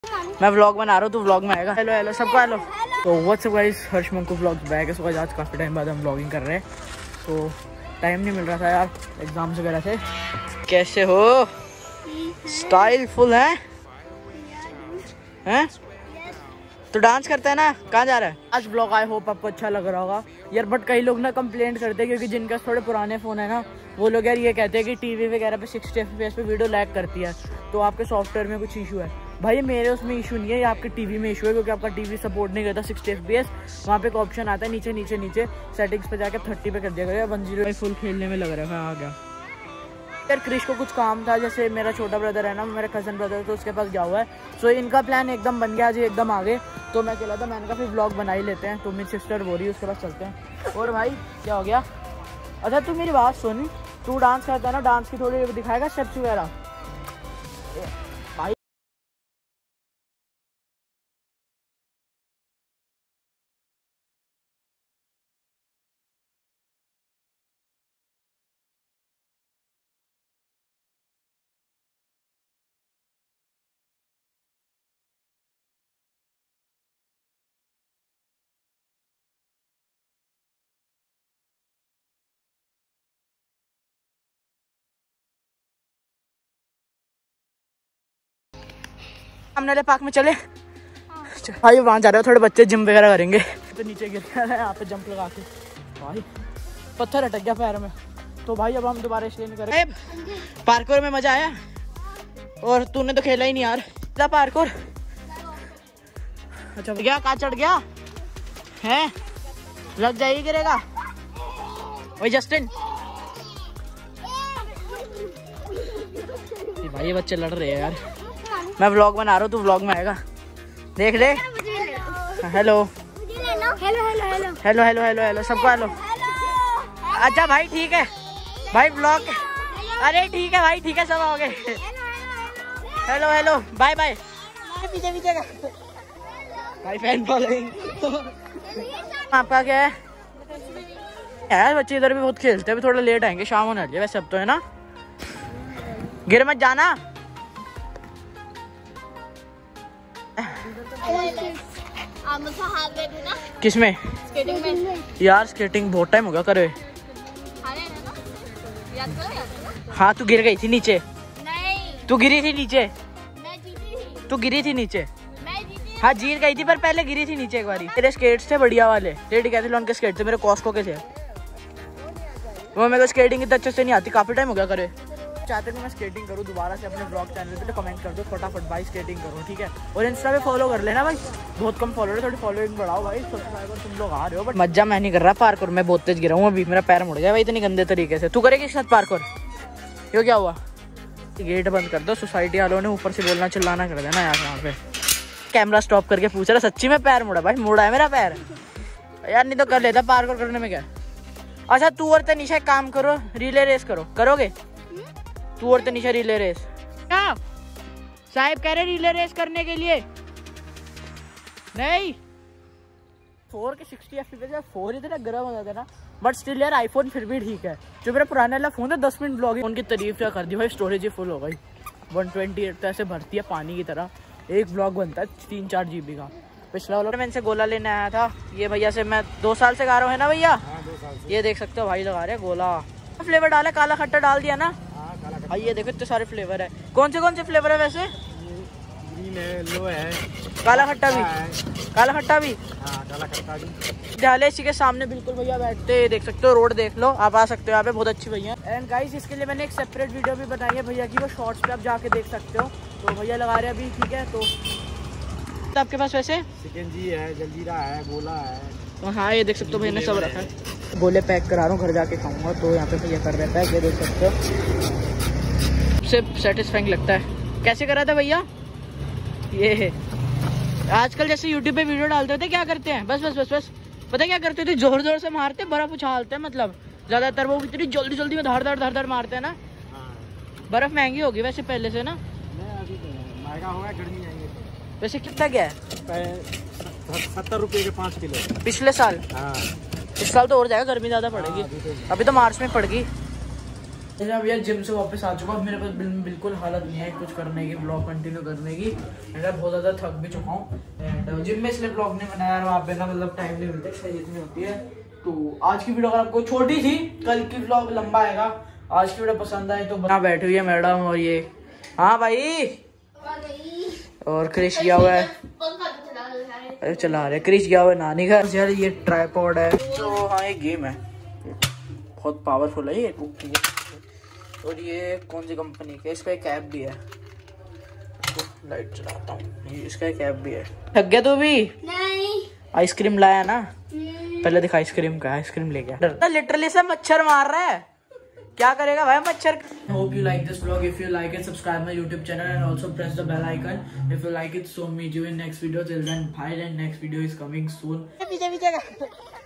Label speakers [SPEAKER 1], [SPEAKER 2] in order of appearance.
[SPEAKER 1] मैं व्लॉग बना रहा हूँ, तू व्लॉग में आएगा। हेलो हेलो सबको हेलो। तो what's up guys, Harsh Manku vlogs back है। सो आज काफ़ी टाइम बाद हम व्लॉगिंग कर रहे हैं, तो टाइम नहीं मिल रहा था यार, एग्जाम्स वगैरह थे। कैसे हो? स्टाइल फुल है हैं? तो डांस करता है ना, कहाँ जा रहा है? आज ब्लॉग आई होप आपको अच्छा लग रहा होगा यार। बट कई लोग ना कंप्लेंट करते हैं, क्योंकि जिनका थोड़े पुराने फ़ोन है ना, वो लोग यार ये कहते हैं कि टीवी वगैरह पे 60 FPS पे वीडियो लैग करती है, तो आपके सॉफ्टवेयर में कुछ इशू है। भाई मेरे उसमें इशू नहीं है, ये आपके टीवी में इशू है, क्योंकि आपका टीवी सपोर्ट नहीं करता 60 FPS। वहाँ पे एक ऑप्शन आता है नीचे नीचे नीचे सेटिंग्स पे जाकर 30 पे कर दिया गया। 10 फुल खेलने में लग रहा है। आ गया यार। क्रिश को कुछ काम था, जैसे मेरा छोटा ब्रदर है ना, मेरा कज़न ब्रदर, तो उसके पास गया हुआ है। सो इनका प्लान एकदम बन गया, आज एकदम आगे। तो मैं अकेला था, मैंने कहा फिर ब्लॉग बना ही लेते हैं। तो मेरी सिस्टर बोल रही है उसके पास चलते हैं। और भाई क्या हो गया? अच्छा तू मेरी बात सुन, तू डांस करता है ना, डांस की थोड़ी दिखाएगा स्टेप्स वगैरह? भाई सामने वाले पार्क में चले। भाई वहाँ जा रहे हो, थोड़े बच्चे जिम वगैरह करेंगे। तो नीचे गिर गया है यहाँ पे जंप लगा के, भाई पत्थर अटक गया पैर में। तो भाई अब हम दोबारा इसलिए नहीं करेंगे। पार्कोर में मजा आया? और तूने तो खेला ही नहीं यार पार्कोर। अच्छा गया, कहाँ चढ़ गया है? लग जाएगी, गिरेगा। वही जस्टिन, भाई ये बच्चे लड़ रहे हैं यार। मैं व्लॉग बना रहा हूँ, तू व्लॉग में आएगा, देख ले। Hello hello hello hello hello hello hello सबको हेलो। अच्छा भाई ठीक है भाई, व्लॉग। अरे ठीक है भाई, ठीक है, सब आओगे। Hello hello bye bye. पीछे पीछे का भाई फैन फॉलोइंग। आपका क्या है यार? बच्चे इधर भी बहुत खेलते हैं, थोड़ा लेट आएंगे, शाम होने वाली है वैसे अब तो, है ना? गिर मत जाना। किसमें? स्केटिंग में यार। स्केटिंग बहुत टाइम हो गया करे। हाँ तू गिर गई थी नीचे। नहीं तू गिरी थी नीचे। तू गिरी थी नीचे। हाँ जीत गई थी, पर पहले गिरी थी नीचे एक बारी। तेरे स्केट्स थे बढ़िया वाले, तेरे डिकैथलॉन के स्केट थे, मेरे कॉस्को के थे। वो मेरे को स्केटिंग इतना अच्छे से नहीं आती, काफी टाइम हो गया करे। चाहते नहीं मैं स्केटिंग करूँ दोबारा से अपने ब्लॉग चैनल पे, तो कमेंट कर दो फटाफट भाई स्केटिंग करो, ठीक है? और इंस्टा पे फॉलो कर लेना भाई, बहुत कम फॉलोअर है, थोड़ी फॉलोइंग बढ़ाओ भाई। सब्सक्राइबर तुम लोग आ रहे हो, बट मजा मैं नहीं कर रहा पार्कोर। मैं बहुत तेज गिरा हूँ अभी, मेरा पैर मुड़ गया भाई इतनी गंदे तरीके से। तू करेगी साथ पार्कोर? क्यों क्या हुआ? गेट बंद कर दो, सोसाइटी वालों ने ऊपर से बोलना चिल्लाना कर देना यार। यहाँ पे कैमरा स्टॉप करके पूछ रहा सच्ची में पैर मुड़ा? भाई मुड़ा है मेरा पैर यार, नहीं तो कर लेता पार्कोर करने में क्या। अच्छा तू और तनीषा एक काम करो, रिले रेस करो, करोगे? तू और तनीषा रिले रेस। क्या साहिब कह रहे रिले रेस करने के लिए? नहीं 4 के 60 FPS 4 इतना गर्म हो जाता है ना, बट स्टिल यार आईफोन फिर भी ठीक है। जो मेरा पुराना वाला फोन था 10 मिनट ब्लॉगिंग, उनकी तारीफ क्या कर दी भाई, स्टोरेज ही फुल हो गई। 128 तो ऐसे भरती है पानी की तरह, एक ब्लॉग बनता है 3-4 GB का। पिछला वाला मैं इनसे गोला लेने आया था, ये भैया से मैं 2 साल से गा रहा हूँ, है ना भैया? ये देख सकते हो भाई लगा रहे गोला। फ्लेवर डाला, काला खट्टा डाल दिया ना भाई। ये देखो इतने सारे फ्लेवर है। कौन से फ्लेवर है वैसे? ग्रीन है, लो है, काला खट्टा भी, काला खट्टा भी, काला खट्टा भी डाले। इसी के सामने बिल्कुल भैया बैठते, देख सकते हो, रोड देख लो, आप आ सकते हो यहाँ पे, बहुत अच्छी भैया। एंड गाइस इसके लिए मैंने एक सेपरेट वीडियो भी बनाई है भैया की, वो शॉर्ट्स पे आप जाके देख सकते हो। तो भैया लगा रहे अभी, ठीक है? तो आपके पास वैसे शिकंजी है, जलजीरा है, गोला है। हाँ ये देख सकते हो भैया ने सब रखा है। गोले पैक करा रहा हूँ, घर जाके खाऊंगा। तो यहाँ पे भैया कर रहता है, ये देख सकते हो, सबसे सेटिस्फाइंग लगता है। कैसे करा था भैया? ये है आजकल जैसे यूट्यूब पे वीडियो डालते थे, क्या करते हैं, बस बस बस बस पता क्या करते थे, जोर जोर से मारते, बर्फ उछालते हैं। मतलब ज्यादातर वो इतनी जल्दी जल्दी में धड़ धड़ मारते हैं ना। बर्फ महंगी होगी वैसे पहले से ना? महंगा होगा, गर्मी आएंगे। वैसे कितना क्या है? 70 रुपये के 5 किलो पिछले साल। हाँ इस साल तो और जाएगा, गर्मी ज्यादा पड़ेगी। अभी तो मार्च में पड़ेगी। अब यार जिम से वापस आ चुका हूँ, मेरे पास बिल्कुल हालत नहीं है कुछ करने की, ब्लॉग कंटिन्यू करने की। मैं बहुत ज़्यादा थक भी चुका हूँ एंड जिम में इसलिए ब्लॉग नहीं बनाया, वहाँ पे ना मतलब टाइम नहीं मिलता, सही इतनी होती है। तो आज की वीडियो अगर आपको छोटी थी, कल की ब्लॉग लंबा आएगा। आज की वीडियो पसंद आए तो यहाँ बैठी हुई है मैडम और ये, हाँ भाई, और क्रिश गया हुआ है, अरे चला रहे क्रिश गया हुआ है नानी घर। यार ये ट्राइपॉड है जो, हाँ ये गेम है, बहुत पावरफुल है ये। और ये कौन सी कंपनी का, इसका एक ऐप भी है, लाइट चलाता हूँ, इसका एक ऐप भी है। थक गया तू भी? नहीं। आइसक्रीम लाया ना, पहले दिखा आइसक्रीम का, आइसक्रीम ले गया। लिटरली से मच्छर मार रहा है, क्या करेगा भाई मच्छर। Hope you like this vlog. If you like it, subscribe my YouTube channel and also press the bell icon. If you like it, so meet you in next video. Till then, bye. And next video is coming soon.